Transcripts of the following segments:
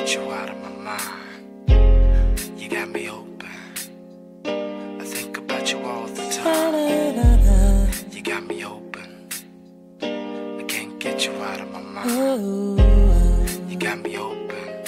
get you out of my mind. You got me open. I think about you all the time. You got me open. I can't get you out of my mind. You got me open.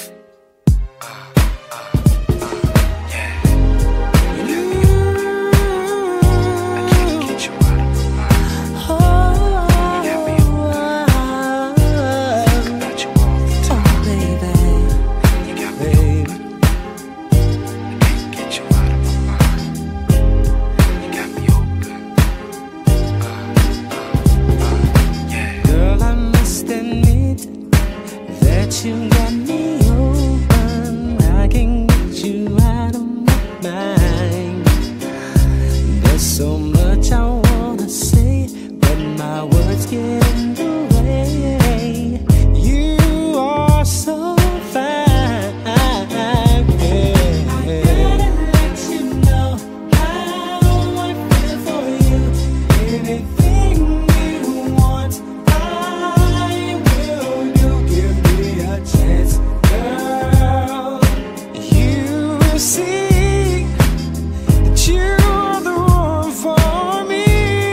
You got me open, I can't get you out of my mind. There's so much I wanna say, but my words get in the way. You are so fine, yeah. I gotta let you know how I feel for you. Anything you want, I will do. Give me a chance, girl. You will see that you're the one for me.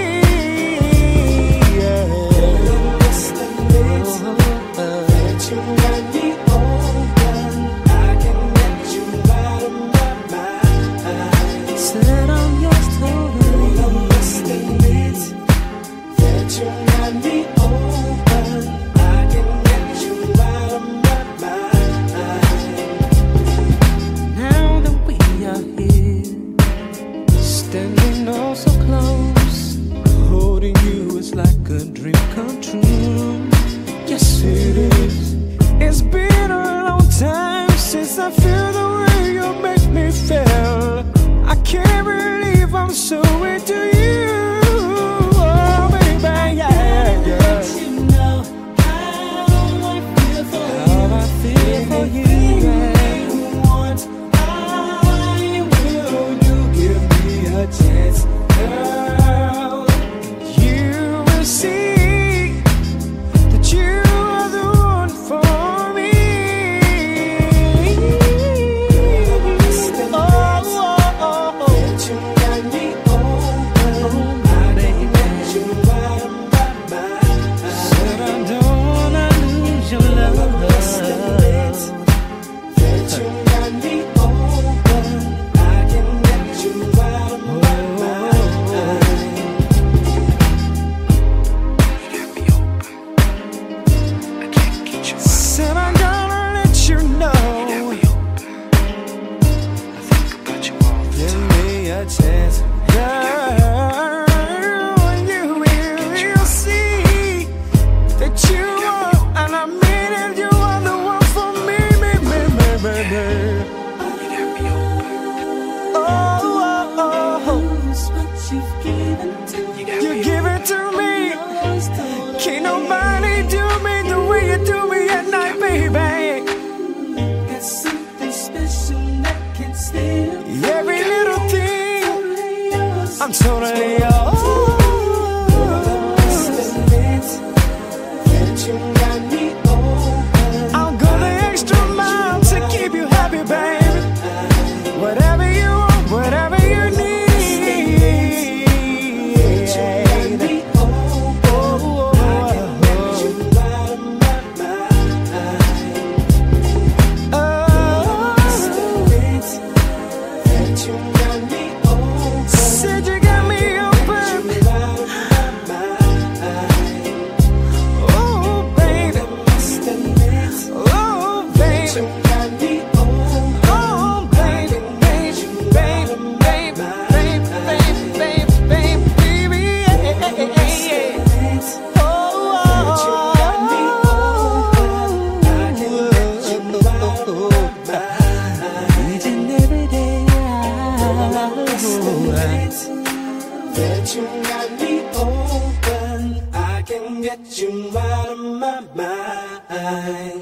Yeah. Just admit that you got me open. I can get you out of my mind. Said I'm yours totally. Just admit that you got me open. I can get you out of my mind. Now that we are here, standing all so close, holding you is like a dream come true. Yes, it is. It's been a long time since I feel the way you make me feel. I can't believe I'm so into you. Oh, baby, yeah, yeah. You know how I feel for you. How I feel for you. Anything you want, I will do. Give me a chance, girl. You will see that you are the one for me. Oh, oh, oh. That you got me open. I can get you out of my mind. Said I don't wanna lose your love. That you got me open. I can get you out of my mind. You got me open. I can't get you out. Said I'm gonna let you know. You got me open. I think about you all the Give time. me a chance, girl. You will see that you are, and I mean it, you are the one for me, baby. You got me open. Oh, oh, oh. You give it to me. Can't nobody do me the way you do me at night, baby. Got something special that can steal every little thing. I'm totally yours. I'll go the extra mile to keep you happy, baby. Whatever you want, whatever you need. Said you got me open. Oh, baby. Oh, baby. Oh, baby, baby, baby, baby, baby, baby, baby, yeah. Oh, each and every day. That you got me open, I can get you out of my mind.